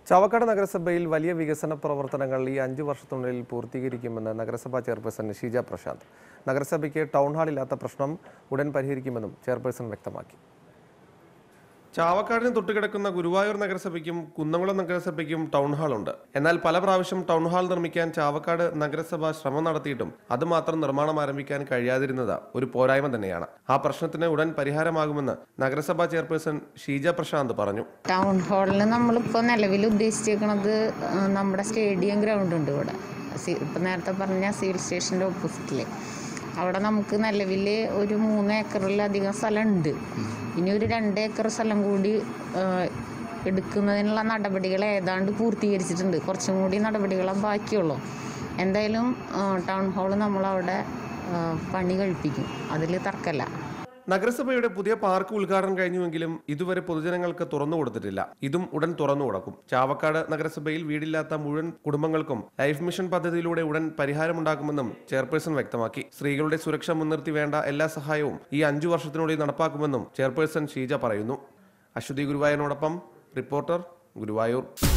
ചാവക്കാട് നഗരസഭയിൽ വലിയ വികസന പ്രവർത്തനങ്ങൾ ഈ 5 വർഷത്തിനുള്ളിൽ പൂർത്തീകരിക്കുമെന്ന് നഗരസഭാ ചെയർപേഴ്സൺ ഷീജ പ്രശാന്ത്. നഗരസഭയ്ക്ക് ടൗൺ ഹാൾ ഇല്ലാത്ത പ്രശ്നം ഉടൻ പരിഹരിക്കുമെന്നും ചെയർപേഴ്സൺ വ്യക്തമാക്കി. ചാവക്കാടിന് തൊട്ടുകിടക്കുന്ന ഗുരുവായൂർ നഗരസഭയ്ക്കും കുന്നംകുളം നഗരസഭയ്ക്കും ടൗൺ ഹാൾ ഉണ്ട്. എന്നാൽ പല പ്രാവശ്യം ടൗൺ ഹാൾ നിർമ്മിക്കാൻ ചാവക്കാട് നഗരസഭ ശ്രമം നടത്തിയിട്ടും അതുമാത്രം നിർമ്മാണം ആരംഭിക്കാൻ കഴിയാതിരുന്നത് ഒരു പോരായ്മ തന്നെയാണ്. ആ പ്രശ്നത്തിന് ഉടൻ പരിഹാരമാകുമെന്ന് നഗരസഭാ ചെയർപേഴ്സൺ ഷീജ പ്രശാന്ത് പറഞ്ഞു. ടൗൺ ഹാളിന് നമ്മളിപ്പോൾ നിലവിൽ ഉദ്ദേശിച്ചിരിക്കുന്നത് നമ്മുടെ സ്റ്റേഡിയം ഗ്രൗണ്ട് ഉണ്ട് ഇവിടെ. ഇപ്പം നേരത്തെ പറഞ്ഞ സിവിൽ സ്റ്റേഷൻ്റെ ഓപ്പോസിറ്റിൽ അവിടെ നമുക്ക് നിലവിൽ ഒരു 3 ഏക്കറിലധികം സ്ഥലമുണ്ട്. ഇനി ഒരു 2 ഏക്കർ സ്ഥലം കൂടി എടുക്കുന്നതിനുള്ള നടപടികൾ ഏതാണ്ട് പൂർത്തീകരിച്ചിട്ടുണ്ട്. കുറച്ചും കൂടി നടപടികളെ ബാക്കിയുള്ളൂ. എന്തായാലും ടൗൺ ഹാൾ നമ്മളവിടെ പണി കഴിപ്പിക്കും, അതിൽ തർക്കമില്ല. നഗരസഭയുടെ പുതിയ പാർക്ക് ഉദ്ഘാടനം കഴിഞ്ഞുവെങ്കിലും ഇതുവരെ പൊതുജനങ്ങൾക്ക് തുറന്നു കൊടുത്തിട്ടില്ല. ഇതും ഉടൻ തുറന്നു കൊടുക്കും. ചാവക്കാട് നഗരസഭയിൽ വീടില്ലാത്ത മുഴുവൻ കുടുംബങ്ങൾക്കും ലൈഫ് മിഷൻ പദ്ധതിയിലൂടെ ഉടൻ പരിഹാരമുണ്ടാക്കുമെന്നും ചെയർപേഴ്സൺ വ്യക്തമാക്കി. സ്ത്രീകളുടെ സുരക്ഷ മുൻനിർത്തി വേണ്ട എല്ലാ സഹായവും ഈ 5 വർഷത്തിനുള്ളിൽ നടപ്പാക്കുമെന്നും ചെയർപേഴ്സൺ ഷീജ പറയുന്നു. അശ്വതി ഗുരുവായൂരിനോടൊപ്പം റിപ്പോർട്ടർ, ഗുരുവായൂർ.